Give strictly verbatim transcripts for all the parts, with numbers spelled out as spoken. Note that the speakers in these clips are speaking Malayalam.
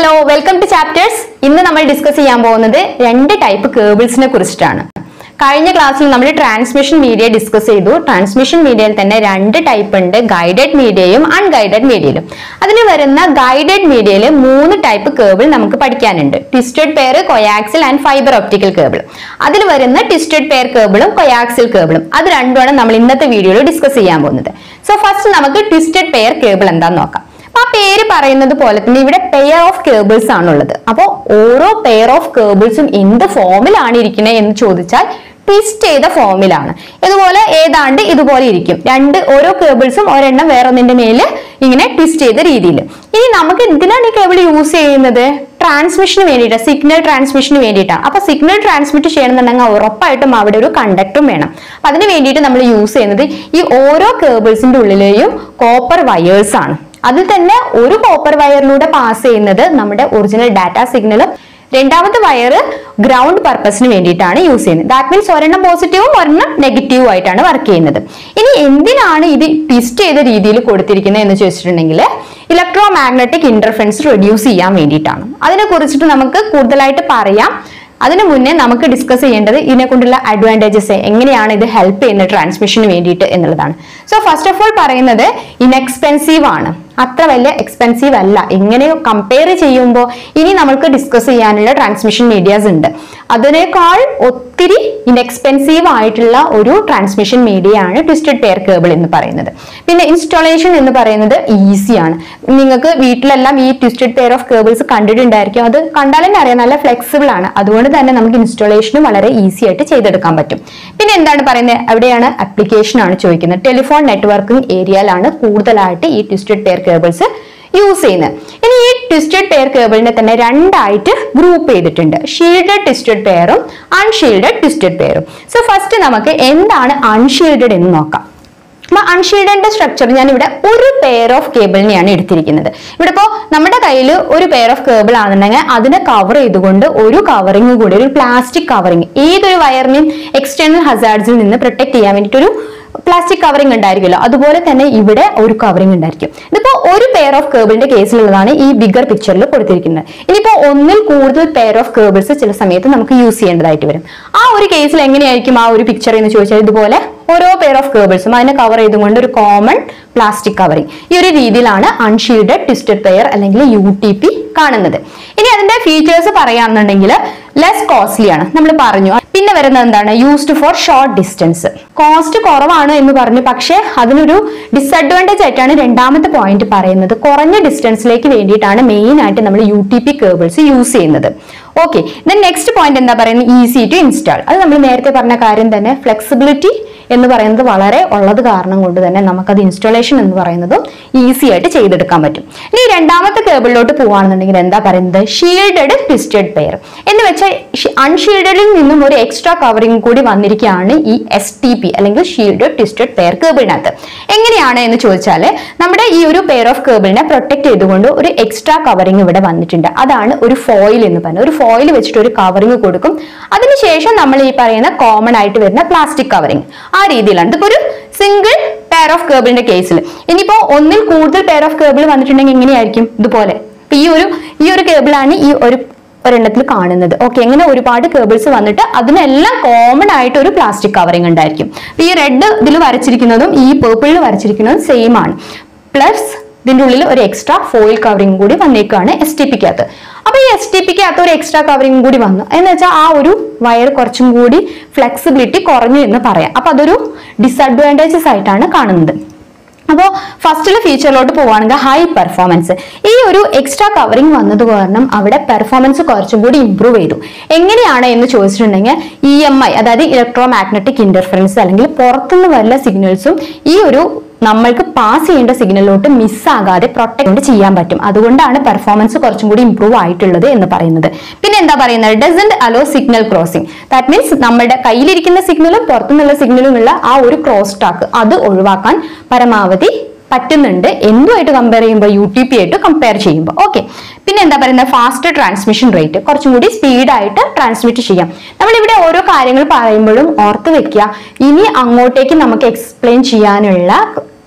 Hello, welcome to chapters. ഇന്ന് നമ്മൾ ഡിസ്കസ് ചെയ്യാൻ പോകുന്നത് രണ്ട് ടൈപ്പ് കേബിൾസിനെ കുറിച്ചിട്ടാണ്. കഴിഞ്ഞ ക്ലാസ്സിൽ നമ്മൾ ട്രാൻസ്മിഷൻ മീഡിയ ഡിസ്കസ് ചെയ്തു. ട്രാൻസ്മിഷൻ മീഡിയയിൽ തന്നെ രണ്ട് ടൈപ്പ് ഉണ്ട്, ഗൈഡഡ് മീഡിയയും അൺഗൈഡഡ് മീഡിയയിലും. അതിന് വരുന്ന ഗൈഡഡ് മീഡിയയിൽ മൂന്ന് ടൈപ്പ് കേബിൾ നമുക്ക് പഠിക്കാനുണ്ട്. Twisted pair, coaxial and fibre optical cable. അതിൽ വരുന്ന ട്വിസ്റ്റഡ് പെയർ കേബിളും കോയാക്സിൽ കേബിളും അത് രണ്ടുമാണ് നമ്മൾ ഇന്നത്തെ വീഡിയോയിൽ ഡിസ്കസ് ചെയ്യാൻ പോകുന്നത്. സോ ഫസ്റ്റ് നമുക്ക് ട്വിസ്റ്റഡ് പെയർ കേബിൾ എന്താന്ന് നോക്കാം. ആ പേര് പറയുന്നത് പോലെ തന്നെ ഇവിടെ പെയർ ഓഫ് കേബിൾസ് ആണുള്ളത്. അപ്പോൾ ഓരോ പെയർ ഓഫ് കേബിൾസും എന്ത് ഫോമിലാണ് ഇരിക്കുന്നത് എന്ന് ചോദിച്ചാൽ ട്വിസ്റ്റ് ചെയ്ത ഫോമിലാണ്. ഇതുപോലെ ഏതാണ്ട് ഇതുപോലെ ഇരിക്കും. രണ്ട് ഓരോ കേബിൾസും ഒരെണ്ണം വേറൊന്നിന്റെ മേല് ഇങ്ങനെ ട്വിസ്റ്റ് ചെയ്ത രീതിയിൽ. ഇനി നമുക്ക് എന്തിനാണ് ഈ കേബിൾ യൂസ് ചെയ്യുന്നത്? ട്രാൻസ്മിഷന് വേണ്ടിയിട്ട്, സിഗ്നൽ ട്രാൻസ്മിഷന് വേണ്ടിയിട്ടാണ്. അപ്പൊ സിഗ്നൽ ട്രാൻസ്മിറ്റ് ചെയ്യണമെന്നുണ്ടെങ്കിൽ ഉറപ്പായിട്ടും അവിടെ ഒരു കണ്ടക്ടറും വേണം. അപ്പൊ അതിന് വേണ്ടിയിട്ട് നമ്മൾ യൂസ് ചെയ്യുന്നത് ഈ ഓരോ കേബിൾസിന്റെ ഉള്ളിലെയും കോപ്പർ വയേഴ്സ് ആണ്. അതിൽ തന്നെ ഒരു കോപ്പർ വയറിലൂടെ പാസ് ചെയ്യുന്നത് നമ്മുടെ ഒറിജിനൽ ഡാറ്റ സിഗ്നലും, രണ്ടാമത്തെ വയർ ഗ്രൗണ്ട് പർപ്പസിന് വേണ്ടിയിട്ടാണ് യൂസ് ചെയ്യുന്നത്. ദാറ്റ് മീൻസ് ഒരെണ്ണം പോസിറ്റീവും ഒരെണ്ണം നെഗറ്റീവും ആയിട്ടാണ് വർക്ക് ചെയ്യുന്നത്. ഇനി എന്തിനാണ് ഇത് ട്വിസ്റ്റ് ചെയ്ത രീതിയിൽ കൊടുത്തിരിക്കുന്നത് എന്ന് ചോദിച്ചിട്ടുണ്ടെങ്കിൽ ഇലക്ട്രോ മാഗ്നറ്റിക് ഇന്റർഫറൻസ് റെഡ്യൂസ് ചെയ്യാൻ വേണ്ടിയിട്ടാണ്. അതിനെ കുറിച്ചിട്ട് നമുക്ക് കൂടുതലായിട്ട് പറയാം. അതിനു മുന്നേ നമുക്ക് ഡിസ്കസ് ചെയ്യേണ്ടത് ഇതിനെ കൊണ്ടുള്ള അഡ്വാൻറ്റേജസ്, എങ്ങനെയാണ് ഇത് ഹെൽപ്പ് ചെയ്യുന്നത് ട്രാൻസ്മിഷന് വേണ്ടിയിട്ട് എന്നുള്ളതാണ്. സോ ഫസ്റ്റ് ഓഫ് ഓൾ പറയുന്നത് ഇൻഎക്സ്പെൻസീവ് ആണ്, അത്ര വലിയ എക്സ്പെൻസീവ് അല്ല. എങ്ങനെ കമ്പയർ ചെയ്യുമ്പോൾ ഇനി നമുക്ക് ഡിസ്കസ് ചെയ്യാനുള്ള ട്രാൻസ്മിഷൻ മീഡിയാസ് ഉണ്ട്. അതിനേക്കാൾ ഒത്തിരി ഇൻഎക്സ്പെൻസീവ് ആയിട്ടുള്ള ഒരു ട്രാൻസ്മിഷൻ മീഡിയ ആണ് ട്വിസ്റ്റഡ് പെയർ കേബിൾ എന്ന് പറയുന്നത്. പിന്നെ ഇൻസ്റ്റാളേഷൻ എന്ന് പറയുന്നത് ഈസിയാണ്. നിങ്ങൾക്ക് വീട്ടിലെല്ലാം ഈ ട്വിസ്റ്റഡ് പെയർ ഓഫ് കേബിൾസ് കണ്ടിട്ടുണ്ടായിരിക്കും. അത് കണ്ടാൽ തന്നെ അറിയാം, നല്ല ഫ്ലെക്സിബിൾ ആണ്. അതുകൊണ്ട് തന്നെ നമുക്ക് ഇൻസ്റ്റാളേഷനും വളരെ ഈസി ആയിട്ട് ചെയ്തെടുക്കാൻ പറ്റും. പിന്നെ എന്താണ് പറയുന്നത്, എവിടെയാണ് അപ്ലിക്കേഷൻ ആണ് ചോദിക്കുന്നത്. ടെലിഫോൺ നെറ്റ്വർക്കിംഗ് ഏരിയയിലാണ് കൂടുതലായിട്ട് ഈ ട്വിസ്റ്റഡ് പെയർ കേബിൾസ് യൂസ് ചെയ്യുന്നത്. ഇനി ഈ ട്വിസ്റ്റഡ് പെയർ കേബിളിനെ തന്നെ രണ്ടായിട്ട് ഗ്രൂപ്പ് ചെയ്തിട്ടുണ്ട്, ഷീൽഡഡ് ട്വിസ്റ്റഡ് പെയറും അൺഷീൽഡഡ് ട്വിസ്റ്റഡ് പെയറും. സോ ഫസ്റ്റ് നമുക്ക് എന്താണ് അൺഷീൽഡഡ് എന്ന് നോക്കാം. അപ്പൊ അൺഷീൽഡിന്റെ സ്ട്രക്ചർ ഞാൻ ഇവിടെ ഒരു പെയർ ഓഫ് കേബിളിനെയാണ് എടുത്തിരിക്കുന്നത്. ഇവിടെ ഇപ്പോ നമ്മുടെ കയ്യിൽ ഒരു പെയർ ഓഫ് കേബിൾ ആണെന്നുണ്ടെങ്കിൽ അതിനെ കവർ ചെയ്തുകൊണ്ട് ഒരു കവറിങ് കൂടി, ഒരു പ്ലാസ്റ്റിക് കവറിങ്, ഏതൊരു വയറിനെയും എക്സ്റ്റേണൽ ഹസാർഡ്സിൽ നിന്ന് പ്രൊട്ടക്ട് ചെയ്യാൻ വേണ്ടിയിട്ട് ഒരു പ്ലാസ്റ്റിക് കവറിംഗ് ഉണ്ടായിരിക്കുമല്ലോ, അതുപോലെ തന്നെ ഇവിടെ ഒരു കവറിംഗ് ഉണ്ടായിരിക്കും. ഇതിപ്പോ ഒരു പെയർ ഓഫ് കേബിളിന്റെ കേസിലുള്ളതാണ് ഈ ബിഗർ പിക്ചറിൽ കൊടുത്തിരിക്കുന്നത്. ഇനിയിപ്പോ ഒന്നിൽ കൂടുതൽ പെയർ ഓഫ് കേബിൾസ് ചില സമയത്ത് നമുക്ക് യൂസ് ചെയ്യേണ്ടതായിട്ട് വരും. ആ ഒരു കേസിൽ എങ്ങനെയായിരിക്കും ആ ഒരു പിക്ചർ എന്ന് ചോദിച്ചാൽ ഇതുപോലെ ഓരോ പെയർ ഓഫ് കേബിൾസും അതിനെ കവർ ചെയ്തുകൊണ്ട് ഒരു കോമൺ പ്ലാസ്റ്റിക് കവറിംഗ്, ഈ ഒരു രീതിയിലാണ് അൺഷീൽഡഡ് ട്വിസ്റ്റഡ് പെയർ അല്ലെങ്കിൽ യു ടി പി കാണുന്നത്. ഇനി അതിന്റെ ഫീച്ചേഴ്സ് പറയാന്നുണ്ടെങ്കിൽ ലെസ് കോസ്റ്റ്ലി ആണ്, നമ്മൾ പറഞ്ഞു. പിന്നെ വരുന്നത് എന്താണ്, used for short distance. Cost കുറവാണ് എന്ന് പറഞ്ഞു, പക്ഷെ അതിനൊരു ഡിസഡ്വാൻറ്റേജ് ആയിട്ടാണ് രണ്ടാമത്തെ പോയിന്റ് പറയുന്നത്. കുറഞ്ഞ ഡിസ്റ്റൻസിലേക്ക് വേണ്ടിയിട്ടാണ് മെയിൻ ആയിട്ട് നമ്മൾ U T P cables use ചെയ്യുന്നത്. ഓക്കെ, ദെൻ നെക്സ്റ്റ് പോയിന്റ് എന്താ പറയുന്നത്, ഈസി ടു ഇൻസ്റ്റാൾ. അത് നമ്മൾ നേരത്തെ പറഞ്ഞ കാര്യം തന്നെ, ഫ്ലെക്സിബിലിറ്റി എന്ന് പറയുന്നത് വളരെ ഉള്ളത് കാരണം കൊണ്ട് തന്നെ നമുക്കത് ഇൻസ്റ്റാളേഷൻ എന്ന് പറയുന്നതും ഈസി ആയിട്ട് ചെയ്തെടുക്കാൻ പറ്റും. ഇനി രണ്ടാമത്തെ കേബിളിലോട്ട് പോവുകയാണെന്നുണ്ടെങ്കിൽ എന്താ പറയുന്നത്, ഷീൽഡഡ് ട്വിസ്റ്റഡ് പെയർ എന്ന് വെച്ചാൽ അൺഷീൽഡഡിൽ നിന്നും ഒരു എക്സ്ട്രാ കവറിംഗ് കൂടി വന്നിരിക്കുകയാണ് ഈ എസ് ടി പി അല്ലെങ്കിൽ ഷീൽഡഡ് ട്വിസ്റ്റഡ് പെയർ കേബിളിനകത്ത്. എങ്ങനെയാണ് എന്ന് ചോദിച്ചാൽ നമ്മുടെ ഈ ഒരു പെയർ ഓഫ് കേബിളിനെ പ്രൊട്ടക്ട് ചെയ്തുകൊണ്ട് ഒരു എക്സ്ട്രാ കവറിംഗ് ഇവിടെ വന്നിട്ടുണ്ട്. അതാണ് ഒരു ഫോയിൽ എന്ന് പറയുന്നത്. ഒരു ഫോയിൽ വെച്ചിട്ട് ഒരു കവറിംഗ് കൊടുക്കും. അതിനുശേഷം നമ്മൾ ഈ പറയുന്ന കോമൺ ആയിട്ട് വരുന്ന പ്ലാസ്റ്റിക് കവറിംഗ്, ആ രീതിയിലാണ്. ഇതിപ്പോ ഒരു സിംഗിൾ പെയർ ഓഫ് കേബിളിന്റെ കേസിൽ. ഇനിയിപ്പോ ഒന്നിൽ കൂടുതൽ പെയർ ഓഫ് കേബിൾ വന്നിട്ടുണ്ടെങ്കിൽ എങ്ങനെയായിരിക്കും, ഇതുപോലെ. ഈ ഒരു ഈ ഒരു കേബിളാണ് ഈ ഒരു ഒരെണ്ണത്തിൽ കാണുന്നത്. ഓക്കെ, ഇങ്ങനെ ഒരുപാട് കേബിൾസ് വന്നിട്ട് അതിനെല്ലാം കോമൺ ആയിട്ട് ഒരു പ്ലാസ്റ്റിക് കവറിംഗ് ഉണ്ടായിരിക്കും. ഈ റെഡ് ഇതിൽ വരച്ചിരിക്കുന്നതും ഈ പേർപ്പിളിൽ വരച്ചിരിക്കുന്നതും സെയിം ആണ്. പ്ലസ് ഇതിന്റെ ഉള്ളിൽ ഒരു എക്സ്ട്രാ ഫോയിൽ കവറിംഗ് കൂടി വന്നേക്കാണ് എസ് ടി പിക്കകത്ത്. അപ്പൊ ഈ എസ് ടി പിക്കകത്ത് ഒരു എക്സ്ട്രാ കവറിംഗ് കൂടി വന്നു എന്ന് വെച്ചാൽ ആ ഒരു വയർ കുറച്ചും കൂടി ഫ്ലെക്സിബിലിറ്റി കുറഞ്ഞു എന്ന് പറയാം. അപ്പൊ അതൊരു ഡിസഡ്വാൻറ്റേജസ് ആയിട്ടാണ് കാണുന്നത്. അപ്പോൾ ഫസ്റ്റിലെ ഫീച്ചറിലോട്ട് പോവുകയാണെങ്കിൽ ഹൈ പെർഫോമൻസ്. ഈ ഒരു എക്സ്ട്രാ കവറിംഗ് വന്നത് കാരണം അവിടെ പെർഫോമൻസ് കുറച്ചും കൂടി ഇംപ്രൂവ് ചെയ്തു. എങ്ങനെയാണ് എന്ന് ചോദിച്ചിട്ടുണ്ടെങ്കിൽ ഇ എം ഐ അതായത് ഇലക്ട്രോ മാഗ്നറ്റിക് ഇന്റർഫറൻസ് അല്ലെങ്കിൽ പുറത്തുനിന്ന് വരുന്ന സിഗ്നൽസും ഈ ഒരു നമ്മൾക്ക് പാസ് ചെയ്യേണ്ട സിഗ്നലിലോട്ട് മിസ്സാകാതെ പ്രൊട്ടക്ട് ചെയ്യാൻ പറ്റും. അതുകൊണ്ടാണ് പെർഫോമൻസ് കുറച്ചും കൂടി ഇംപ്രൂവ് ആയിട്ടുള്ളത് എന്ന് പറയുന്നത്. പിന്നെ എന്താ പറയുന്നത്, doesn't allow signal crossing. That means നമ്മുടെ കയ്യിലിരിക്കുന്ന സിഗ്നലും പുറത്തുനിന്നുള്ള സിഗ്നലും ഉള്ള ആ ഒരു ക്രോസ് ടാക്ക് അത് ഒഴിവാക്കാൻ പരമാവധി പറ്റുന്നുണ്ട്. എന്തുമായിട്ട് കമ്പയർ ചെയ്യുമ്പോൾ, യു ടി പി ആയിട്ട് കമ്പയർ ചെയ്യുമ്പോൾ. ഓക്കെ, പിന്നെ എന്താ പറയുന്നത്, ഫാസ്റ്റ് ട്രാൻസ്മിഷൻ റേറ്റ്, കുറച്ചും കൂടി സ്പീഡായിട്ട് ട്രാൻസ്മിറ്റ് ചെയ്യാം. നമ്മളിവിടെ ഓരോ കാര്യങ്ങൾ പറയുമ്പോഴും ഓർത്ത് വെക്കുക, ഇനി അങ്ങോട്ടേക്ക് നമുക്ക് എക്സ്പ്ലെയിൻ ചെയ്യാനുള്ള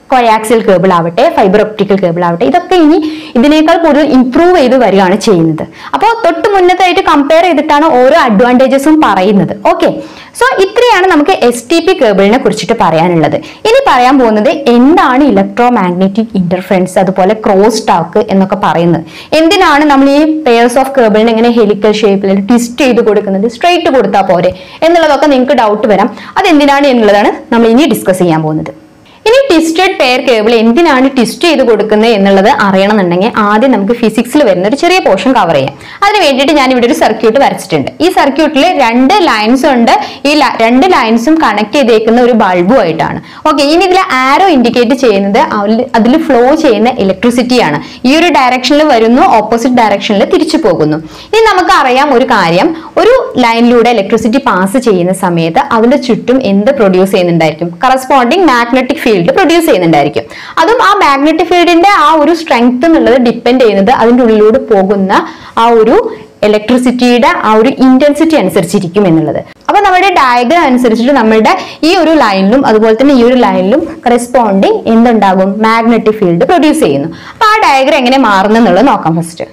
coaxial കേബിൾ ആവട്ടെ, ഫൈബർ ഒപ്റ്റിക്കൽ കേബിൾ ആവട്ടെ, ഇതൊക്കെ ഇനി ഇതിനേക്കാൾ കൂടുതൽ ഇംപ്രൂവ് ചെയ്ത് വരികയാണ് ചെയ്യുന്നത്. അപ്പോൾ തൊട്ട് മുന്നത്തായിട്ട് കമ്പയർ ചെയ്തിട്ടാണ് ഓരോ അഡ്വാൻറ്റേജസും പറയുന്നത്. ഓക്കെ, സോ ഇത്രയാണ് നമുക്ക് എസ് ടി പി കേബിളിനെ കുറിച്ചിട്ട് പറയാനുള്ളത്. ഇനി പറയാൻ പോകുന്നത് എന്താണ് ഇലക്ട്രോ മാഗ്നറ്റിക് ഇന്റർഫറൻസ്, അതുപോലെ ക്രോസ് ടാക്ക് എന്നൊക്കെ പറയുന്നത്. എന്തിനാണ് നമ്മൾ ഈ പെയർസ് ഓഫ് കേബിളിനെ ഇങ്ങനെ ഹെലിക്കൽ ഷേപ്പിൽ ട്വിസ്റ്റ് ചെയ്ത് കൊടുക്കുന്നത്, സ്ട്രെയിറ്റ് കൊടുത്താൽ പോരെ എന്നുള്ളതൊക്കെ നിങ്ങൾക്ക് ഡൗട്ട് വരാം. അതെന്തിനാണ് എന്നുള്ളതാണ് നമ്മൾ ഇനി ഡിസ്കസ് ചെയ്യാൻ പോകുന്നത്. ഇനി ട്വിസ്റ്റഡ് പെയർ കേബിൾ എന്തിനാണ് ട്വിസ്റ്റ് ചെയ്ത് കൊടുക്കുന്നത് എന്നുള്ളത് അറിയണമെന്നുണ്ടെങ്കിൽ ആദ്യം നമുക്ക് ഫിസിക്സിൽ വരുന്ന ഒരു ചെറിയ പോർഷൻ കവർ ചെയ്യാം. അതിന് വേണ്ടിയിട്ട് ഞാൻ ഇവിടെ ഒരു സർക്യൂട്ട് വരച്ചിട്ടുണ്ട്. ഈ സർക്യൂട്ടിൽ രണ്ട് ലൈൻസ് ഉണ്ട്. ഈ രണ്ട് ലൈൻസും കണക്ട് ചെയ്തേക്കുന്ന ഒരു ബൾബും ആയിട്ടാണ്. ഓക്കെ, ഇനി ഇതിൽ ആരോ ഇൻഡിക്കേറ്റ് ചെയ്യുന്നത് അതിൽ ഫ്ലോ ചെയ്യുന്ന ഇലക്ട്രിസിറ്റിയാണ്. ഈ ഒരു ഡയറക്ഷനിൽ വരുന്നു, ഓപ്പോസിറ്റ് ഡയറക്ഷനിൽ തിരിച്ചു പോകുന്നു. ഇനി നമുക്ക് അറിയാം ഒരു കാര്യം, ഒരു ലൈനിലൂടെ ഇലക്ട്രിസിറ്റി പാസ് ചെയ്യുന്ന സമയത്ത് അതിന്റെ ചുറ്റും എന്ത് പ്രൊഡ്യൂസ് ചെയ്യുന്നുണ്ടായിരിക്കും? കറസ്പോണ്ടിങ് മാഗ്നറ്റിക് ഫീൽഡ് പ്രൊഡ്യൂസ് ചെയ്യുന്നുണ്ടായിരിക്കും. അതും ആ മാഗ്നറ്റിക് ഫീൽഡിന്റെ ആ ഒരു സ്ട്രെങ്ത് എന്നുള്ളത് ഡിപ്പെൻഡ് ചെയ്യുന്നത് അതിന്റെ ഉള്ളിലൂടെ പോകുന്ന ആ ഒരു ഇലക്ട്രിസിറ്റിയുടെ ആ ഒരു ഇന്റൻസിറ്റി അനുസരിച്ചിരിക്കും എന്നുള്ളത്. അപ്പൊ നമ്മുടെ ഡയഗ്രാം അനുസരിച്ചിട്ട് നമ്മുടെ ഈ ഒരു ലൈനിലും അതുപോലെ തന്നെ ഈ ഒരു ലൈനിലും കറസ്പോണ്ടിങ് എന്തുണ്ടാകും? മാഗ്നറ്റിക് ഫീൽഡ് പ്രൊഡ്യൂസ് ചെയ്യുന്നു. അപ്പൊ ആ ഡയഗ്രാം എങ്ങനെ മാറുന്നു എന്നുള്ളത് നോക്കാം ഫസ്റ്റ്.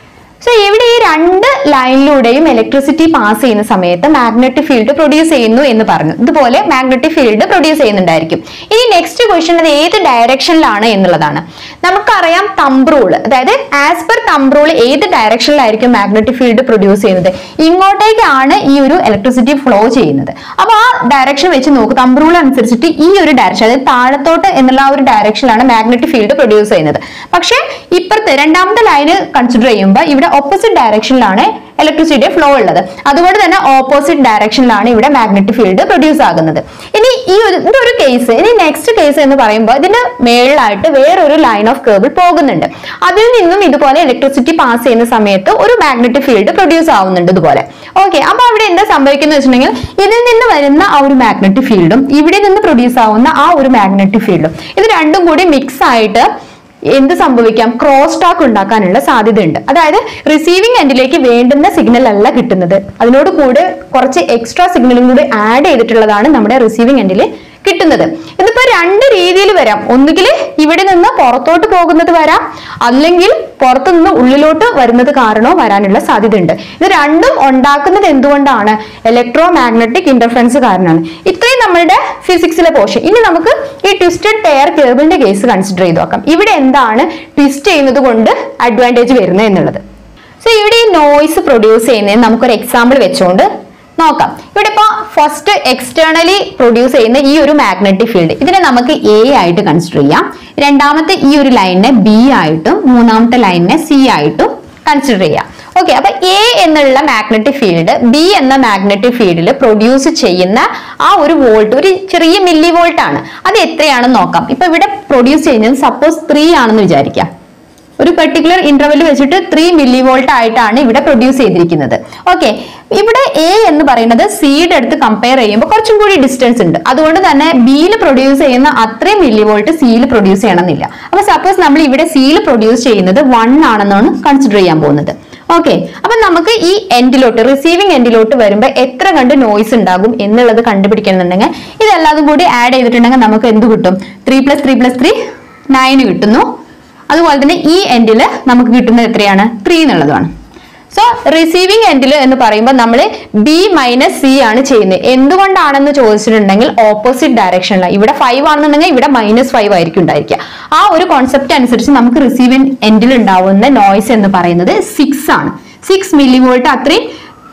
സോ ഇവിടെ ഈ രണ്ട് ലൈനിലൂടെയും ഇലക്ട്രിസിറ്റി പാസ് ചെയ്യുന്ന സമയത്ത് മാഗ്നറ്റിക് ഫീൽഡ് പ്രൊഡ്യൂസ് ചെയ്യുന്നു എന്ന് പറഞ്ഞു. ഇതുപോലെ മാഗ്നറ്റിക് ഫീൽഡ് പ്രൊഡ്യൂസ് ചെയ്യുന്നുണ്ടായിരിക്കും. ഇനി നെക്സ്റ്റ് ക്വസ്റ്റ്യൻ അത് ഏത് ഡയറക്ഷനിലാണ് എന്നുള്ളതാണ്. നമുക്കറിയാം തമ്പ് റൂൾ, അതായത് ആസ് പെർ തമ്പ് റൂൾ ഏത് ഡയറക്ഷനിലായിരിക്കും മാഗ്നറ്റിക് ഫീൽഡ് പ്രൊഡ്യൂസ് ചെയ്യുന്നത്? ഇങ്ങോട്ടേക്കാണ് ഈ ഒരു ഇലക്ട്രിസിറ്റി ഫ്ലോ ചെയ്യുന്നത്. അപ്പൊ ആ ഡയറക്ഷൻ വെച്ച് നോക്കും. തമ്പ് റൂൾ അനുസരിച്ചിട്ട് ഈ ഒരു ഡയറക്ഷൻ, അതായത് താഴത്തോട്ട് എന്നുള്ള ആ ഒരു ഡയറക്ഷനിലാണ് മാഗ്നറ്റിക് ഫീൽഡ് പ്രൊഡ്യൂസ് ചെയ്യുന്നത്. പക്ഷെ ഇപ്പുറത്തെ രണ്ടാമത്തെ ലൈന് കൺസിഡർ ചെയ്യുമ്പോൾ ഇവിടെ ഓപ്പോസിറ്റ് ഡയറക്ഷനിലാണ് ഇലക്ട്രിസിറ്റി ഫ്ലോ ഉള്ളത്. അതുകൊണ്ട് തന്നെ ഓപ്പോസിറ്റ് ഡയറക്ഷനിലാണ് ഇവിടെ മാഗ്നറ്റിക് ഫീൽഡ് പ്രൊഡ്യൂസ് ആകുന്നത്. ഇനി ഈ ഒരു ഇതൊരു കേസ്. ഇനി നെക്സ്റ്റ് കേസ് എന്ന് പറയുമ്പോൾ ഇതിന് മേളിലായിട്ട് വേറൊരു ലൈൻ ഓഫ് കേബിൾ പോകുന്നുണ്ട്. അതിൽ നിന്നും ഇതുപോലെ ഇലക്ട്രിസിറ്റി പാസ് ചെയ്യുന്ന സമയത്ത് ഒരു മാഗ്നറ്റിക് ഫീൽഡ് പ്രൊഡ്യൂസ് ആവുന്നുണ്ട് ഇതുപോലെ. ഓക്കെ, അപ്പൊ അവിടെ എന്താ സംഭവിക്കുന്നത് വെച്ചിട്ടുണ്ടെങ്കിൽ ഇതിൽ നിന്ന് വരുന്ന ആ ഒരു മാഗ്നറ്റിക് ഫീൽഡും ഇവിടെ നിന്ന് പ്രൊഡ്യൂസ് ആവുന്ന ആ ഒരു മാഗ്നറ്റിക് ഫീൽഡും ഇത് രണ്ടും കൂടി മിക്സ് ആയിട്ട് എന്ത് സംഭവിക്കാം? ക്രോസ് ടാക്ക് ഉണ്ടാക്കാനുള്ള സാധ്യതയുണ്ട്. അതായത് റിസീവിംഗ് എൻഡിലേക്ക് വേണ്ടുന്ന സിഗ്നൽ അല്ല കിട്ടുന്നത്, അതിനോട് കൂടെ കുറച്ച് എക്സ്ട്രാ സിഗ്നലും കൂടി ആഡ് ചെയ്തിട്ടുള്ളതാണ് നമ്മുടെ റിസീവിംഗ് എൻഡിൽ കിട്ടുന്നത്. ഇതിപ്പോ രണ്ട് രീതിയിൽ വരാം. ഒന്നുകിൽ ഇവിടെ നിന്ന് പുറത്തോട്ട് പോകുന്നത് വരാം, അല്ലെങ്കിൽ പുറത്തു നിന്ന് ഉള്ളിലോട്ട് വരുന്നത് കാരണവും വരാനുള്ള സാധ്യതയുണ്ട്. ഇത് രണ്ടും ഉണ്ടാക്കുന്നത് എന്തുകൊണ്ടാണ്? ഇലക്ട്രോ മാഗ്നറ്റിക് ഇന്റർഫറൻസ് കാരണമാണ്. ഇത്രയും നമ്മളുടെ ഫിസിക്സിലെ പോർഷൻ. ഇനി നമുക്ക് ഈ ട്വിസ്റ്റഡ് പെയർ കേബിളിന്റെ കേസ് കൺസിഡർ ചെയ്ത് നോക്കാം. ഇവിടെ എന്താണ് ട്വിസ്റ്റ് ചെയ്യുന്നത് കൊണ്ട് അഡ്വാൻറ്റേജ് വരുന്നത് എന്നുള്ളത്. സോ ഇവിടെ ഈ നോയ്സ് പ്രൊഡ്യൂസ് ചെയ്യുന്നതിന് നമുക്കൊരു എക്സാമ്പിൾ വെച്ചുകൊണ്ട് നോക്കാം. ഇവിടെ ഇപ്പൊ ഫസ്റ്റ് എക്സ്റ്റേണലി പ്രൊഡ്യൂസ് ചെയ്യുന്ന ഈ ഒരു മാഗ്നറ്റിക് ഫീൽഡ് ഇതിനെ നമുക്ക് എ ആയിട്ട് കൺസിഡർ ചെയ്യാം. രണ്ടാമത്തെ ഈ ഒരു ലൈനിനെ ബി ആയിട്ടും മൂന്നാമത്തെ ലൈനിനെ സി ആയിട്ടും കൺസിഡർ ചെയ്യാം. ഓക്കെ, അപ്പൊ എ എന്നുള്ള മാഗ്നറ്റിക് ഫീൽഡ് ബി എന്ന മാഗ്നറ്റിക് ഫീൽഡിൽ പ്രൊഡ്യൂസ് ചെയ്യുന്ന ആ ഒരു വോൾട്ട് ഒരു ചെറിയ മില്ലി വോൾട്ട് ആണ്. അത് എത്രയാണെന്ന് നോക്കാം. ഇപ്പൊ ഇവിടെ പ്രൊഡ്യൂസ് ചെയ്യുന്നത് സപ്പോസ് ത്രീ ആണെന്ന് വിചാരിക്കാം. ഒരു പെർട്ടിക്കുലർ ഇന്റർവെൽ വെച്ചിട്ട് ത്രീ മില്ലി വോൾട്ട് ആയിട്ടാണ് ഇവിടെ പ്രൊഡ്യൂസ് ചെയ്തിരിക്കുന്നത്. ഓക്കെ, ഇവിടെ എ എന്ന് പറയുന്നത് സിയുടെ അടുത്ത് കമ്പയർ ചെയ്യുമ്പോൾ കുറച്ചും കൂടി ഡിസ്റ്റൻസ് ഉണ്ട്. അതുകൊണ്ട് തന്നെ ബിയിൽ പ്രൊഡ്യൂസ് ചെയ്യുന്ന അത്രയും മില്ലി വോൾട്ട് സിയിൽ പ്രൊഡ്യൂസ് ചെയ്യണമെന്നില്ല. അപ്പൊ സപ്പോസ് നമ്മൾ ഇവിടെ സിയിൽ പ്രൊഡ്യൂസ് ചെയ്യുന്നത് വൺ ആണെന്നാണ് കൺസിഡർ ചെയ്യാൻ പോകുന്നത്. ഓക്കെ, അപ്പൊ നമുക്ക് ഈ എൻഡിലോട്ട് റിസീവിംഗ് എൻഡിലോട്ട് വരുമ്പോൾ എത്ര കണ്ട് നോയ്സ് ഉണ്ടാകും എന്നുള്ളത് കണ്ടുപിടിക്കണമെന്നുണ്ടെങ്കിൽ ഇതെല്ലാതും കൂടി ആഡ് ചെയ്തിട്ടുണ്ടെങ്കിൽ നമുക്ക് എന്ത് കിട്ടും? Three plus three plus three nine കിട്ടുന്നു. അതുപോലെ തന്നെ ഈ എൻഡിൽ നമുക്ക് കിട്ടുന്നത് എത്രയാണ്? ത്രീ എന്നുള്ളതാണ്. സോ റിസീവിംഗ് എൻഡിൽ എന്ന് പറയുമ്പോൾ നമ്മൾ ബി മൈനസ് സി ആണ് ചെയ്യുന്നത്. എന്തുകൊണ്ടാണെന്ന് ചോദിച്ചിട്ടുണ്ടെങ്കിൽ ഓപ്പോസിറ്റ് ഡയറക്ഷനിലാണ്. ഇവിടെ ഫൈവ് ആണെന്നുണ്ടെങ്കിൽ ഇവിടെ മൈനസ് ഫൈവ് ആയിരിക്കും ഉണ്ടായിരിക്കുക. ആ ഒരു കോൺസെപ്റ്റ് അനുസരിച്ച് നമുക്ക് റിസീവിംഗ് എൻഡിൽ ഉണ്ടാവുന്ന നോയ്സ് എന്ന് പറയുന്നത് സിക്സ് ആണ്. സിക്സ് മില്ലി വോൾട്ട് അത്രയും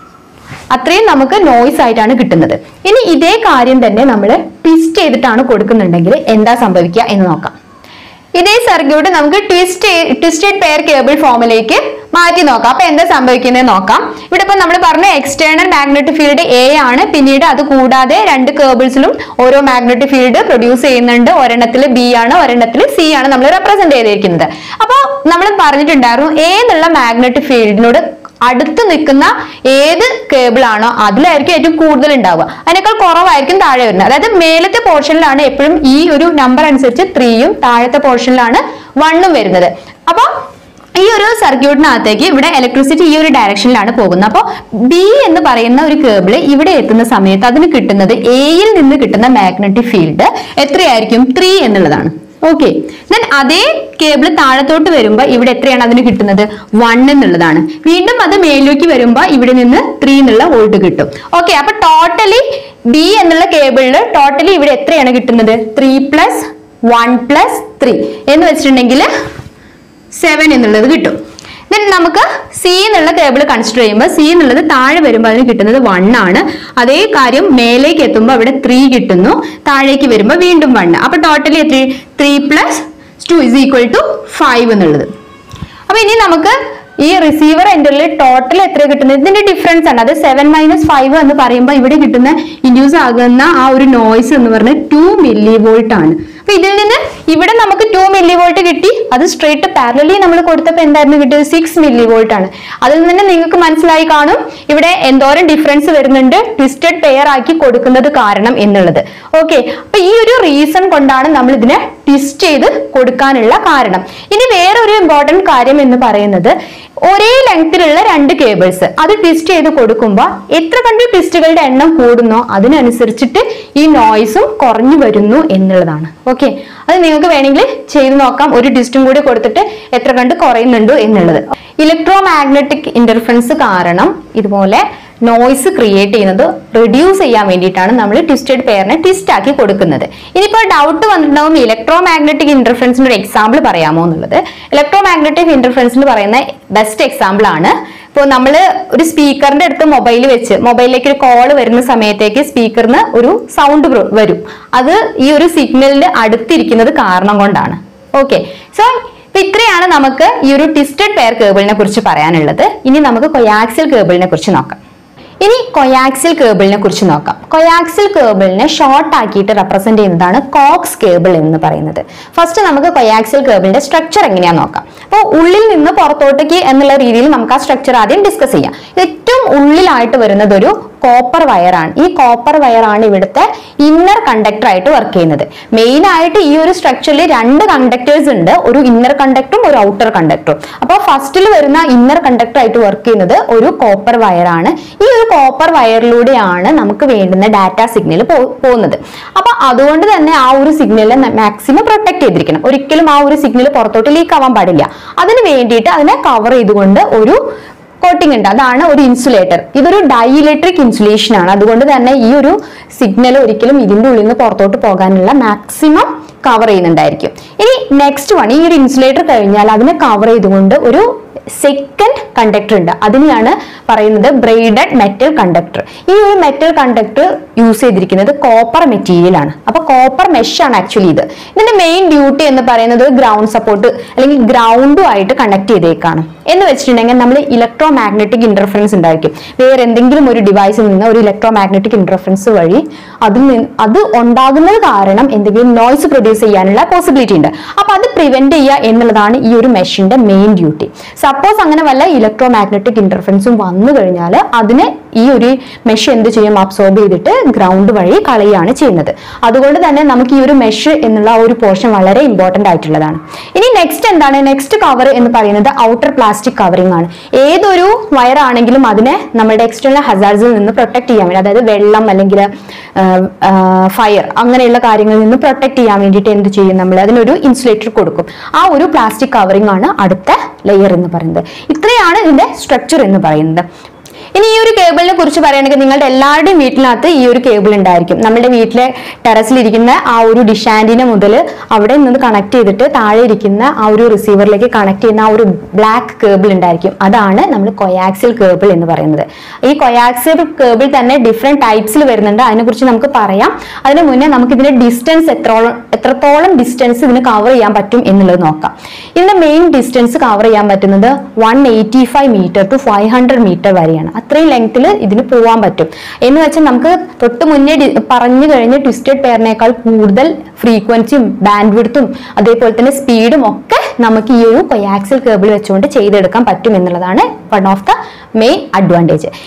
അത്രയും നമുക്ക് നോയ്സ് ആയിട്ടാണ് കിട്ടുന്നത്. ഇനി ഇതേ കാര്യം തന്നെ നമ്മൾ ട്വിസ്റ്റ് ചെയ്തിട്ടാണ് കൊടുക്കുന്നുണ്ടെങ്കിൽ എന്താ സംഭവിക്കുക എന്ന് നോക്കാം. ഇതേ സർക്യൂട്ട് നമുക്ക് ട്വിസ്റ്റ് ട്വിസ്റ്റഡ് പെയർ കേബിൾ ഫോമിലേക്ക് മാറ്റി നോക്കാം. അപ്പൊ എന്താ സംഭവിക്കുന്നത് നോക്കാം. ഇവിടെ ഇപ്പൊ നമ്മൾ പറഞ്ഞ എക്സ്റ്റേണൽ മാഗ്നറ്റിക് ഫീൽഡ് എ ആണ്. പിന്നീട് അത് കൂടാതെ രണ്ട് കേബിൾസിലും ഓരോ മാഗ്നറ്റിക് ഫീൽഡ് പ്രൊഡ്യൂസ് ചെയ്യുന്നുണ്ട്. ഒരെണ്ണത്തിൽ ബി ആണ്, ഒരെണ്ണത്തിൽ സി ആണ് നമ്മൾ റെപ്രസെന്റ് ചെയ്തിരിക്കുന്നത്. അപ്പൊ നമ്മൾ പറഞ്ഞിട്ടുണ്ടായിരുന്നു എ എന്നുള്ള മാഗ്നറ്റിക് ഫീൽഡിനോട് അടുത്ത് നിൽക്കുന്ന ഏത് കേബിൾ ആണോ അതിലായിരിക്കും ഏറ്റവും കൂടുതൽ ഉണ്ടാവുക. അതിനേക്കാൾ കുറവായിരിക്കും താഴെ വരുന്നത്. അതായത് മേലത്തെ പോർഷനിലാണ് എപ്പോഴും ഈ ഒരു നമ്പർ അനുസരിച്ച് ത്രീയും താഴത്തെ പോർഷനിലാണ് വണ്ണും വരുന്നത്. അപ്പൊ ഈ ഒരു സർക്യൂട്ടിനകത്തേക്ക് ഇവിടെ ഇലക്ട്രിസിറ്റി ഈ ഒരു ഡയറക്ഷനിലാണ് പോകുന്നത്. അപ്പോൾ ബി എന്ന് പറയുന്ന ഒരു കേബിള് ഇവിടെ എത്തുന്ന സമയത്ത് അതിന് കിട്ടുന്നത് എയിൽ നിന്ന് കിട്ടുന്ന മാഗ്നറ്റിക് ഫീൽഡ് എത്രയായിരിക്കും? ത്രീ എന്നുള്ളതാണ്. ഓക്കെ. ദെൻ അതേ കേബിൾ താഴത്തോട്ട് വരുമ്പോൾ ഇവിടെ എത്രയാണ് അതിന് കിട്ടുന്നത്? വൺ എന്നുള്ളതാണ്. വീണ്ടും അത് മേലേക്ക് വരുമ്പോൾ ഇവിടെ നിന്ന് ത്രീ എന്നുള്ള വോൾട്ട് കിട്ടും. ഓക്കെ. അപ്പൊ ടോട്ടലി ബി എന്നുള്ള കേബിളില് ടോട്ടലി ഇവിടെ എത്രയാണ് കിട്ടുന്നത്? Three plus one plus three എന്ന് വെച്ചിട്ടുണ്ടെങ്കിൽ സെവൻ എന്നുള്ളത് കിട്ടും. ദെൻ നമുക്ക് സി എന്നുള്ള കേബിൾ കൺസിഡർ ചെയ്യുമ്പോൾ സി എന്നുള്ളത് താഴെ വരുമ്പോൾ അതിന് കിട്ടുന്നത് വൺ ആണ്. അതേ കാര്യം മേലേക്ക് എത്തുമ്പോൾ അവിടെ ത്രീ കിട്ടുന്നു, താഴേക്ക് വരുമ്പോൾ വീണ്ടും വൺ. അപ്പൊ ടോട്ടലി എത്ര? Three plus two is equal to five എന്നുള്ളത്. അപ്പൊ ഇനി നമുക്ക് ഈ റിസീവർ എൻഡിൽ ടോട്ടൽ എത്ര കിട്ടുന്നത്? ഇതിന്റെ ഡിഫറൻസ് ആണ്. അത് സെവൻ മൈനസ് ഫൈവ് എന്ന് പറയുമ്പോൾ ഇവിടെ കിട്ടുന്ന ഇൻഡ്യൂസ് ആകുന്ന ആ ഒരു നോയ്സ് എന്ന് പറഞ്ഞാൽ ടു മില്ലി വോൾട്ട് ആണ്. അപ്പൊ ഇതിൽ നിന്ന് ഇവിടെ നമുക്ക് ടു മില്ലി വോൾട്ട് കിട്ടി. അത് സ്ട്രേറ്റ് പാരലലി നമ്മൾ കൊടുത്തപ്പോൾ എന്തായിരുന്നു കിട്ടിയത്? സിക്സ് മില്ലി വോൾട്ട് ആണ്. അതിൽ നിന്ന് നിങ്ങൾക്ക് മനസ്സിലായി കാണും ഇവിടെ എന്തോരം ഡിഫറൻസ് വരുന്നുണ്ട് ട്വിസ്റ്റഡ് പെയർ ആക്കി കൊടുക്കുന്നത് കാരണം എന്നുള്ളത്. ഓക്കെ. അപ്പൊ ഈ ഒരു റീസൺ കൊണ്ടാണ് നമ്മൾ ഇതിനെ ട്വിസ്റ്റ് ചെയ്ത് കൊടുക്കാനുള്ള കാരണം. ഇനി വേറൊരു ഇമ്പോർട്ടന്റ് കാര്യം എന്ന് പറയുന്നത് ഒരേ ലെങ്തിലുള്ള രണ്ട് കേബിൾസ് അത് ട്വിസ്റ്റ് ചെയ്ത് കൊടുക്കുമ്പോൾ എത്ര കണ്ട് ട്വിസ്റ്റുകളുടെ എണ്ണം കൂടുന്നോ അതിനനുസരിച്ചിട്ട് ഈ നോയ്സും കുറഞ്ഞു വരുന്നു എന്നുള്ളതാണ്. ഓക്കെ. അത് നിങ്ങൾക്ക് വേണമെങ്കിൽ ചെയ്ത് നോക്കാം. ഒരു ട്വിസ്റ്റും കൂടി കൊടുത്തിട്ട് എത്ര കണ്ട് കുറയുന്നുണ്ടോ എന്നുള്ളത്. ഇലക്ട്രോ മാഗ്നറ്റിക് ഇന്റർഫറൻസ് കാരണം ഇതുപോലെ നോയ്സ് ക്രിയേറ്റ് ചെയ്യുന്നത് റിഡ്യൂസ് ചെയ്യാൻ വേണ്ടിയിട്ടാണ് നമ്മൾ ട്വിസ്റ്റഡ് പെയറിനെ ട്വിസ്റ്റ് ആക്കി കൊടുക്കുന്നത്. ഇനിയിപ്പോൾ ഡൗട്ട് വന്നിട്ടുണ്ടാവും ഇലക്ട്രോ മാഗ്നറ്റിക് ഇന്റർഫറൻസിന്റെ ഒരു എക്സാമ്പിൾ പറയാമോ എന്നുള്ളത്. ഇലക്ട്രോ മാഗ്നറ്റിക് ഇന്റർഫറൻസിന് പറയുന്ന ബെസ്റ്റ് എക്സാമ്പിൾ ആണ് ഇപ്പോൾ നമ്മൾ ഒരു സ്പീക്കറിന്റെ അടുത്ത് മൊബൈൽ വെച്ച് മൊബൈലിലേക്ക് ഒരു കോൾ വരുന്ന സമയത്തേക്ക് സ്പീക്കറിന് ഒരു സൗണ്ട് വരും. അത് ഈ ഒരു സിഗ്നലിന്റെ അടുത്തിരിക്കുന്നത് കാരണം കൊണ്ടാണ്. ഓക്കെ. സോ അപ്പൊ ഇത്രയാണ് നമുക്ക് ഈ ഒരു ട്വിസ്റ്റഡ് പെയർ കേബിളിനെ കുറിച്ച് പറയാനുള്ളത്. ഇനി നമുക്ക് കൊയാക്സിയൽ കേബിളിനെ കുറിച്ച് നോക്കാം. ഇനി കൊയാക്സിയൽ കേബിളിനെ കുറിച്ച് നോക്കാം. കൊയാക്സിയൽ കേബിളിനെ ഷോർട്ട് ആക്കിയിട്ട് റെപ്രസെന്റ് ചെയ്യുന്നതാണ് കോക്സ് കേബിൾ എന്ന് പറയുന്നത്. ഫസ്റ്റ് നമുക്ക് കൊയാക്സിയൽ കേബിളിന്റെ സ്ട്രക്ചർ എങ്ങനെയാന്ന് നോക്കാം. അപ്പോൾ ഉള്ളിൽ നിന്ന് പുറത്തോട്ടേക്ക് എന്നുള്ള രീതിയിൽ നമുക്ക് ആ സ്ട്രക്ചർ ആദ്യം ഡിസ്കസ് ചെയ്യാം. ഏറ്റവും ഉള്ളിലായിട്ട് വരുന്നത് ഒരു കോപ്പർ വയറാണ്. ഈ കോപ്പർ വയറാണ് ഇവിടുത്തെ ഇന്നർ കണ്ടക്ടർ ആയിട്ട് വർക്ക് ചെയ്യുന്നത്. മെയിൻ ആയിട്ട് ഈ ഒരു സ്ട്രക്ചറിൽ രണ്ട് കണ്ടക്ടേഴ്സ് ഉണ്ട്, ഒരു ഇന്നർ കണ്ടക്ടറും ഒരു ഔട്ടർ കണ്ടക്ടറും. അപ്പോൾ ഫസ്റ്റിൽ വരുന്ന ഇന്നർ കണ്ടക്ടർ ആയിട്ട് വർക്ക് ചെയ്യുന്നത് ഒരു കോപ്പർ വയറാണ്. ഈ ഒരു കോപ്പർ വയറിലൂടെയാണ് നമുക്ക് വേണ്ടുന്ന ഡാറ്റ സിഗ്നൽ പോകുന്നത്. അപ്പൊ അതുകൊണ്ട് തന്നെ ആ ഒരു സിഗ്നലിനെ മാക്സിമം പ്രൊട്ടക്ട് ചെയ്തിരിക്കണം. ഒരിക്കലും ആ ഒരു സിഗ്നൽ പുറത്തോട്ട് ലീക്ക് ആവാൻ പാടില്ല. അതിന് വേണ്ടിയിട്ട് അതിനെ കവർ ചെയ്തുകൊണ്ട് ഒരു കോട്ടിംഗ് ഉണ്ട്, അതാണ് ഒരു ഇൻസുലേറ്റർ. ഇതൊരു ഡൈഇലക്ട്രിക് ഇൻസുലേഷൻ ആണ്. അതുകൊണ്ട് തന്നെ ഈ ഒരു സിഗ്നൽ ഒരിക്കലും ഇതിന്റെ ഉള്ളിൽ നിന്ന് പുറത്തോട്ട് പോകാനുള്ള മാക്സിമം കവർ ചെയ്യുന്നുണ്ടായിരിക്കും. ഇനി നെക്സ്റ്റ് വൺ, ഈ ഒരു ഇൻസുലേറ്റർ കഴിഞ്ഞാൽ അതിനെ കവർ ചെയ്തുകൊണ്ട് ഒരു സെക്കൻഡ് കണ്ടക്ടർ ഉണ്ട്. അതിനെയാണ് പറയുന്നത് ബ്രൈഡഡ് മെറ്റൽ കണ്ടക്ടർ. ഈ ഒരു മെറ്റൽ കണ്ടക്ടർ യൂസ് ചെയ്തിരിക്കുന്നത് കോപ്പർ മെറ്റീരിയൽ ആണ്. അപ്പൊ കോപ്പർ മെഷ് ആണ് ആക്ച്വലി ഇത്. ഇതിന്റെ മെയിൻ ഡ്യൂട്ടി എന്ന് പറയുന്നത് ഗ്രൗണ്ട് സപ്പോർട്ട് അല്ലെങ്കിൽ ഗ്രൗണ്ടുമായിട്ട് കണക്ട് ചെയ്തേക്കാണ്. എന്ന് വെച്ചിട്ടുണ്ടെങ്കിൽ നമ്മൾ ഇലക്ട്രോ മാഗ്നറ്റിക് ഇന്റർഫറൻസ് ഉണ്ടായിരിക്കും. വേറെ എന്തെങ്കിലും ഒരു ഡിവൈസിൽ നിന്ന് ഒരു ഇലക്ട്രോ മാഗ്നറ്റിക് ഇന്റർഫറൻസ് വഴി അതിൽ നിന്ന് അത് ഉണ്ടാകുന്നത് കാരണം എന്തെങ്കിലും നോയ്സ് പ്രൊഡ്യൂസ് ചെയ്യാനുള്ള പോസിബിലിറ്റി ഉണ്ട്. അപ്പൊ അത് പ്രിവെന്റ് ചെയ്യുക എന്നുള്ളതാണ് ഈ ഒരു മെഷിന്റെ മെയിൻ ഡ്യൂട്ടി. സപ്പോസ് അങ്ങനെ വല്ല ഇലക്ട്രോ മാഗ്നറ്റിക് ഇന്റർഫറൻസും വന്നു കഴിഞ്ഞാൽ അതിനെ ഈ ഒരു മെഷ് എന്ത് ചെയ്യും? അബ്സോർബ് ചെയ്തിട്ട് ഗ്രൗണ്ട് വഴി കളയുകയാണ് ചെയ്യുന്നത്. അതുകൊണ്ട് തന്നെ നമുക്ക് ഈ ഒരു മെഷ് എന്നുള്ള ഒരു പോർഷൻ വളരെ ഇമ്പോർട്ടന്റ് ആയിട്ടുള്ളതാണ്. ഇനി നെക്സ്റ്റ് എന്താണ്? നെക്സ്റ്റ് കവർ എന്ന് പറയുന്നത് ഔട്ടർ പ്ലാസ്റ്റിക് കവറിംഗ് ആണ്. ഏതൊരു വയർ ആണെങ്കിലും അതിനെ നമ്മുടെ എക്സ്റ്റേണൽ ഹസാർഡ്സിൽ നിന്ന് പ്രൊട്ടക്ട് ചെയ്യാൻ വേണ്ടി, അതായത് വെള്ളം അല്ലെങ്കിൽ ഫയർ അങ്ങനെയുള്ള കാര്യങ്ങളിൽ നിന്ന് പ്രൊട്ടക്ട് ചെയ്യാൻ വേണ്ടിയിട്ട് എന്ത് ചെയ്യും? നമ്മൾ അതിനൊരു ഇൻസുലേറ്റർ കൊടുക്കും. ആ ഒരു പ്ലാസ്റ്റിക് കവറിംഗ് ആണ് അടുത്ത ലെയർ എന്ന് പറയുന്നത്. ഇത്രയാണ് ഇതിന്റെ സ്ട്രക്ചർ എന്ന് പറയുന്നത്. ഇനി ഈ ഒരു കേബിളിനെ കുറിച്ച് പറയുകയാണെങ്കിൽ നിങ്ങളുടെ എല്ലാവരുടെയും വീട്ടിനകത്ത് ഈ ഒരു കേബിൾ ഉണ്ടായിരിക്കും. നമ്മുടെ വീട്ടിലെ ടെറസിലിരിക്കുന്ന ആ ഒരു ഡിഷ് ആന്റിന മുതൽ അവിടെ നിന്ന് കണക്ട് ചെയ്തിട്ട് താഴെ ഇരിക്കുന്ന ആ ഒരു റിസീവറിലേക്ക് കണക്ട് ചെയ്യുന്ന ആ ഒരു ബ്ലാക്ക് കേബിൾ ഉണ്ടായിരിക്കും. അതാണ് നമ്മൾ കൊയാക്സിയൽ കേബിൾ എന്ന് പറയുന്നത്. ഈ കൊയാക്സിയൽ കേബിൾ തന്നെ ഡിഫറെന്റ് ടൈപ്സിൽ വരുന്നുണ്ട്. അതിനെക്കുറിച്ച് നമുക്ക് പറയാം. അതിന് മുന്നേ നമുക്ക് ഇതിന്റെ ഡിസ്റ്റൻസ് എത്രോളം എത്രത്തോളം ഡിസ്റ്റൻസ് ഇതിന് കവർ ചെയ്യാൻ പറ്റും എന്നുള്ളത് നോക്കാം. ഇതിന്റെ മെയിൻ ഡിസ്റ്റൻസ് കവർ ചെയ്യാൻ പറ്റുന്നത് one eighty five metre to five hundred metre വരെയാണ്. അത്രയും ലെങ്ത്തിൽ ഇതിന് പോകാൻ പറ്റും. എന്ന് വെച്ചാൽ നമുക്ക് തൊട്ട് മുന്നേ പറഞ്ഞു കഴിഞ്ഞ ട്വിസ്റ്റഡ് പെയറിനേക്കാൾ കൂടുതൽ ഫ്രീക്വൻസിയും ബാൻഡ് വിഡ്ത്തും അതേപോലെ തന്നെ സ്പീഡും ഒക്കെ നമുക്ക് ഈ ഒരു കൊയാക്സിയൽ കേബിൾ വെച്ചുകൊണ്ട് ചെയ്തെടുക്കാൻ പറ്റും എന്നുള്ളതാണ് one of the main advantage.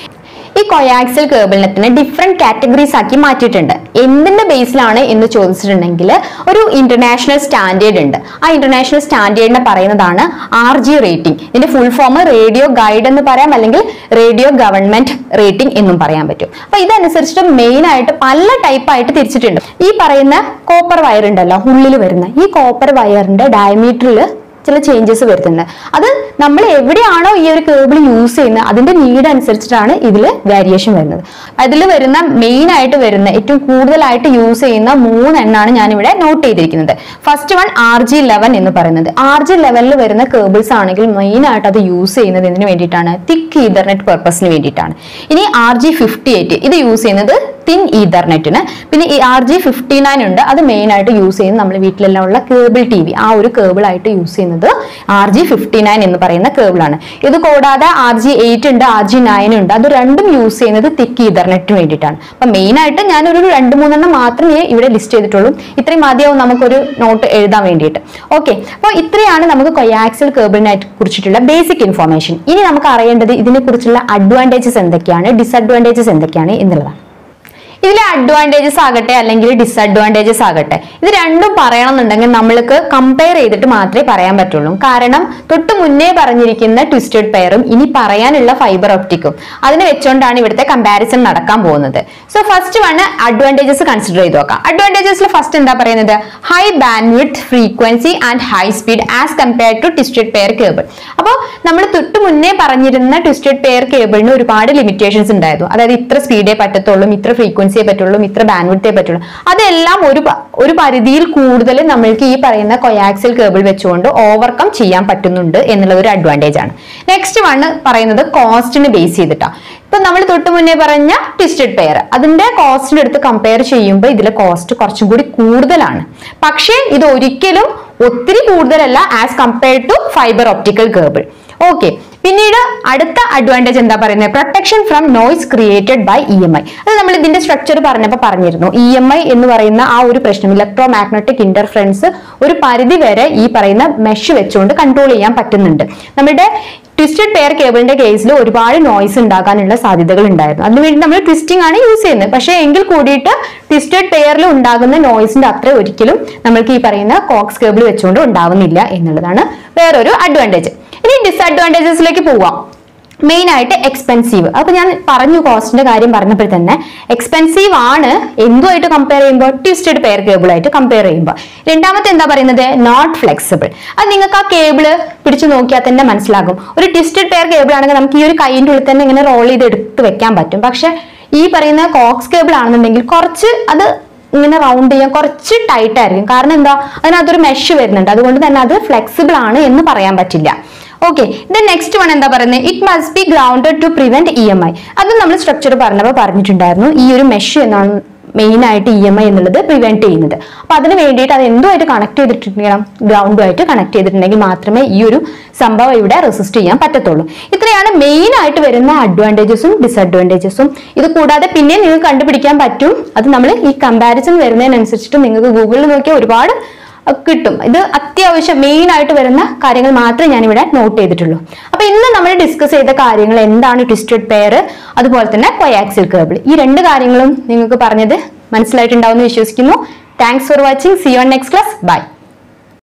ഈ coaxial കേബിളിനെ തന്നെ ഡിഫറെന്റ് കാറ്റഗറീസ് ആക്കി മാറ്റിയിട്ടുണ്ട്. എന്തിന്റെ ബേസിലാണ് എന്ന് ചോദിച്ചിട്ടുണ്ടെങ്കിൽ ഒരു ഇന്റർനാഷണൽ സ്റ്റാൻഡേർഡ് ഉണ്ട്. ആ ഇന്റർനാഷണൽ സ്റ്റാൻഡേർഡിനെ പറയുന്നതാണ് ആർ ജി റേറ്റിംഗ്. ഇതിന്റെ ഫുൾ ഫോം റേഡിയോ ഗൈഡ് എന്ന് പറയാം, അല്ലെങ്കിൽ റേഡിയോ ഗവൺമെന്റ് റേറ്റിംഗ് എന്നും പറയാൻ പറ്റും. അപ്പൊ ഇതനുസരിച്ചിട്ട് മെയിൻ ആയിട്ട് പല ടൈപ്പ് ആയിട്ട് തിരിച്ചിട്ടുണ്ട്. ഈ പറയുന്ന കോപ്പർ വയർ ഉണ്ടല്ലോ, ഉള്ളിൽ വരുന്ന ഈ കോപ്പർ വയറിന്റെ ഡയമീറ്ററിൽ ചില ചേഞ്ചസ് വരുത്തുന്നത്. അത് നമ്മൾ എവിടെയാണോ ഈ ഒരു കേബിൾ യൂസ് ചെയ്യുന്നത് അതിന്റെ നീഡ് അനുസരിച്ചിട്ടാണ് ഇതിൽ വേരിയേഷൻ വരുന്നത്. അതിൽ വരുന്ന മെയിൻ ആയിട്ട് വരുന്ന ഏറ്റവും കൂടുതലായിട്ട് യൂസ് ചെയ്യുന്ന മൂന്നെണ്ണാണ് ഞാനിവിടെ നോട്ട് ചെയ്തിരിക്കുന്നത്. First one R G eleven എന്ന് പറയുന്നത്. ആർ ജി ലെവനിൽ വരുന്ന കേബിൾസ് ആണെങ്കിൽ മെയിൻ ആയിട്ട് അത് യൂസ് ചെയ്യുന്നത് എന്തിനു വേണ്ടിയിട്ടാണ്? തിക്ക് ഈതർനെറ്റ് പർപ്പസിന് വേണ്ടിയിട്ടാണ്. ഇനി ആർ ജി ഫിഫ്റ്റി എയ്റ്റ് ഇത് യൂസ് ചെയ്യുന്നത് തിൻ ഈതർനെറ്റിന്. പിന്നെ ഈ ആർ ജി ഫിഫ്റ്റി നയൻ ഉണ്ട്, അത് മെയിൻ ആയിട്ട് യൂസ് ചെയ്യുന്നത് നമ്മൾ വീട്ടിലെല്ലാം ഉള്ള കേബിൾ ടി വി ആ ഒരു കേബിൾ ആയിട്ട് യൂസ് ചെയ്യുന്നത് ആർ ജി ഫിഫ്റ്റി നയൻ എന്ന് പറയുന്ന കേബിളാണ്. ഇത് കൂടാതെ ആർ ജി എയ്റ്റ് ഉണ്ട്, ആർ ജി നയൻ ഉണ്ട്, അത് രണ്ടും യൂസ് ചെയ്യുന്നത് തിക്ക് ഈതർനെറ്റിന് വേണ്ടിയിട്ടാണ്. അപ്പൊ മെയിൻ ആയിട്ട് ഞാനൊരു രണ്ട് മൂന്നെണ്ണം മാത്രമേ ഇവിടെ ലിസ്റ്റ് ചെയ്തിട്ടുള്ളൂ. ഇത്രയും മതിയാവും നമുക്കൊരു നോട്ട് എഴുതാൻ വേണ്ടിയിട്ട്. ഓക്കെ, അപ്പോൾ ഇത്രയാണ് നമുക്ക് coaxial കേബിളിനെ കുറിച്ചിട്ടുള്ള ബേസിക് ഇൻഫോർമേഷൻ. ഇനി നമുക്ക് അറിയേണ്ടത് ഇതിനെ കുറിച്ചുള്ള അഡ്വാൻറ്റേജസ് എന്തൊക്കെയാണ്, ഡിസഡ്വാൻറ്റേജസ് എന്തൊക്കെയാണ് എന്നുള്ളതാണ്. ഇതിലെ അഡ്വാൻറ്റേജസ് ആകട്ടെ അല്ലെങ്കിൽ ഡിസഡ്വാൻറ്റേജസ് ആകട്ടെ, ഇത് രണ്ടും പറയണമെന്നുണ്ടെങ്കിൽ നമ്മൾക്ക് കമ്പയർ ചെയ്തിട്ട് മാത്രമേ പറയാൻ പറ്റുള്ളൂ. കാരണം തൊട്ട് മുന്നേ പറഞ്ഞിരിക്കുന്ന ട്വിസ്റ്റഡ് പെയറും ഇനി പറയാനുള്ള ഫൈബർ ഒപ്റ്റിക്കും അതിനെ വെച്ചുകൊണ്ടാണ് ഇവിടുത്തെ കമ്പാരിസൺ നടക്കാൻ പോകുന്നത്. So first one advantages consider ചെയ്ത് നോക്കാം. അഡ്വാൻറ്റേജസിൽ ഫസ്റ്റ് എന്താ പറയുന്നത്? High bandwidth frequency and high speed as compared to twisted pair cable. അപ്പോൾ നമ്മൾ തൊട്ട് മുന്നേ പറഞ്ഞിരുന്ന ട്വിസ്റ്റഡ് പെയർ കേബിളിന് ഒരുപാട് ലിമിറ്റേഷൻസ് ഉണ്ടായിരുന്നു. അതായത് ഇത്ര സ്പീഡേ പറ്റത്തുള്ളൂ, ഇത്ര ഫ്രീക്വൻസി പറ്റുള്ളൂ, ഇത്ര ബാൻഡ്വിഡ്ത്തേ പറ്റുള്ളൂ. അതെല്ലാം ഒരു ഒരു പരിധിയിൽ കൂടുതൽ നമ്മൾക്ക് ഈ പറയുന്ന coaxial കേബിൾ വെച്ചുകൊണ്ട് ഓവർകം ചെയ്യാൻ പറ്റുന്നുണ്ട് എന്നുള്ള ഒരു അഡ്വാൻറ്റേജ് ആണ്. നെക്സ്റ്റ് വൺ പറയുന്നത് കോസ്റ്റിനെ ബേസ് ചെയ്തിട്ടാണ്. ഇപ്പൊ നമ്മൾ തൊട്ട് മുന്നേ പറഞ്ഞ ട്വിസ്റ്റഡ് പെയർ അതിന്റെ കോസ്റ്റിന്റെ അടുത്ത് കമ്പയർ ചെയ്യുമ്പോൾ ഇതിലെ കോസ്റ്റ് കുറച്ചും കൂടി കൂടുതലാണ്. പക്ഷേ ഇത് ഒരിക്കലും ഒത്തിരി കൂടുതലല്ല as compared to fibre optical cable. Okay, പിന്നീട് അടുത്ത അഡ്വാൻറ്റേജ് എന്താ പറയുന്നത്? Protection from noise created by E M I. അത് നമ്മൾ ഇതിന്റെ സ്ട്രക്ചർ പറഞ്ഞപ്പോൾ പറഞ്ഞിരുന്നു. ഇ എം ഐ എന്ന് പറയുന്ന ആ ഒരു പ്രശ്നം, ഇലക്ട്രോ മാഗ്നറ്റിക് ഇന്റർഫറൻസ് ഒരു പരിധി വരെ ഈ പറയുന്ന മെഷ് വെച്ചുകൊണ്ട് കൺട്രോൾ ചെയ്യാൻ പറ്റുന്നുണ്ട്. നമ്മുടെ ട്വിസ്റ്റഡ് പെയർ കേബിളിന്റെ കേസിൽ ഒരുപാട് നോയ്സ് ഉണ്ടാകാനുള്ള സാധ്യതകൾ ഉണ്ടായിരുന്നു. അതിനുവേണ്ടി നമ്മൾ ട്വിസ്റ്റിംഗ് ആണ് യൂസ് ചെയ്യുന്നത്. പക്ഷേ എങ്കിൽ കൂടിയിട്ട് ട്വിസ്റ്റഡ് പെയറിൽ ഉണ്ടാകുന്ന നോയ്സിന്റെ അത്ര ഒരിക്കലും നമ്മൾക്ക് ഈ പറയുന്ന കോക്സ് കേബിൾ വെച്ചുകൊണ്ട് ഉണ്ടാവുന്നില്ല എന്നുള്ളതാണ് വേറൊരു അഡ്വാൻറ്റേജ്. ഇനി ഡിസഡ്വാൻറ്റേജസിലേക്ക് പോവാം. മെയിൻ ആയിട്ട് എക്സ്പെൻസീവ്. അപ്പൊ ഞാൻ പറഞ്ഞു കോസ്റ്റിന്റെ കാര്യം പറഞ്ഞപ്പോൾ തന്നെ എക്സ്പെൻസീവ് ആണ് എന്തുമായിട്ട് കമ്പയർ ചെയ്യുമ്പോൾ? ട്വിസ്റ്റഡ് പെയർ കേബിൾ ആയിട്ട് കമ്പയർ ചെയ്യുമ്പോൾ. രണ്ടാമത്തെ എന്താ പറയുന്നത്? Not flexible. അത് നിങ്ങൾക്ക് ആ കേബിള് പിടിച്ചു നോക്കിയാൽ തന്നെ മനസ്സിലാകും. ഒരു ട്വിസ്റ്റഡ് പെയർ കേബിൾ ആണെങ്കിൽ നമുക്ക് ഈ ഒരു കൈയിന്റെ ഉള്ളിൽ തന്നെ ഇങ്ങനെ റോൾ ചെയ്ത് എടുത്ത് വെക്കാൻ പറ്റും. പക്ഷെ ഈ പറയുന്ന കോക്സ് കേബിൾ ആണെന്നുണ്ടെങ്കിൽ കുറച്ച് അത് ഇങ്ങനെ റൗണ്ട് ചെയ്യാൻ കുറച്ച് ടൈറ്റ് ആയിരിക്കും. കാരണം എന്താ? അതിനകത്തൊരു മെഷ് വരുന്നുണ്ട്. അതുകൊണ്ട് തന്നെ അത് ഫ്ലെക്സിബിൾ ആണ് എന്ന് പറയാൻ പറ്റില്ല. ഓക്കെ, ദെൻ നെക്സ്റ്റ് വൺ എന്താ പറയുന്നത്? It must be grounded to prevent E M I. അത് നമ്മൾ സ്ട്രക്ചർ പറഞ്ഞപ്പോൾ പറഞ്ഞിട്ടുണ്ടായിരുന്നു. ഈ ഒരു മെഷ് എന്നാണ് മെയിൻ ആയിട്ട് ഇ എം ഐ എന്നുള്ളത് പ്രിവെന്റ് ചെയ്യുന്നത്. അപ്പൊ അതിന് വേണ്ടിയിട്ട് അത് എന്തുമായിട്ട് കണക്ട് ചെയ്തിട്ടുണ്ടെങ്കിൽ ഗ്രൗണ്ടുമായിട്ട് കണക്ട് ചെയ്തിട്ടുണ്ടെങ്കിൽ മാത്രമേ ഈ ഒരു സംഭവം ഇവിടെ റെസിസ്റ്റ് ചെയ്യാൻ പറ്റത്തുള്ളൂ. ഇത്രയാണ് മെയിൻ ആയിട്ട് വരുന്ന അഡ്വാൻറ്റേജസും ഡിസഡ്വാൻറ്റേജസും. ഇത് കൂടാതെ പിന്നെ നിങ്ങൾക്ക് കണ്ടുപിടിക്കാൻ പറ്റും. അത് നമ്മൾ ഈ കമ്പാരിസൺ വരുന്നതിനനുസരിച്ചിട്ട് നിങ്ങൾക്ക് ഗൂഗിളിൽ നോക്കിയാൽ ഒരുപാട് കിട്ടും. ഇത് അത്യാവശ്യം മെയിൻ ആയിട്ട് വരുന്ന കാര്യങ്ങൾ മാത്രമേ ഞാൻ ഇവിടെ നോട്ട് ചെയ്തിട്ടുള്ളൂ. അപ്പൊ ഇന്ന് നമ്മൾ ഡിസ്കസ് ചെയ്ത കാര്യങ്ങൾ എന്താണ് ട്വിസ്റ്റഡ് പെയർ, അതുപോലെ തന്നെ coaxial കേബിൾ. ഈ രണ്ട് കാര്യങ്ങളും നിങ്ങൾക്ക് പറഞ്ഞത് മനസ്സിലായിട്ടുണ്ടാവുമെന്ന് വിശ്വസിക്കുന്നു. Thanks for watching. See you on next class. By.